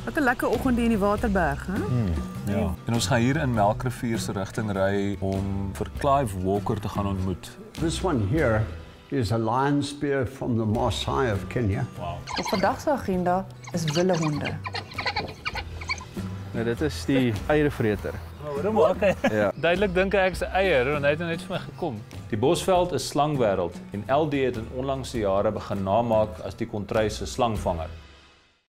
Wat 'n lekker oggend hier in die Waterberg, hè? Ja. En ons gaan hier in Melkrivier se rigting ry om vir Clive Walker te gaan ontmoet. This one here is a lion spear from the Maasai of Kenya. Op vandag se agenda is wille honde. Nou, dit is die eiervreter. Waarom maak hy? Ja. Duidelik dink ek se eier, want hy het net vir my gekom. Die Bosveld is slangwêreld en LD het in onlangse jare begin namaak as die Kontry se slangvanger.